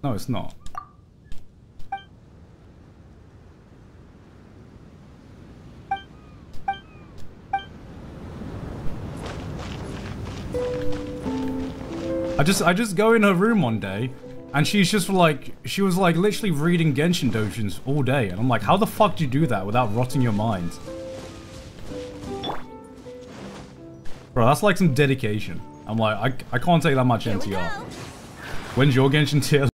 No, it's not. I just go in her room one day, and she's just like, she was like literally reading Genshin doujins all day, and I'm like, how the fuck do you do that without rotting your mind? Bro, that's like some dedication. I'm like, I can't take that much NTR. When's your Genshin tier?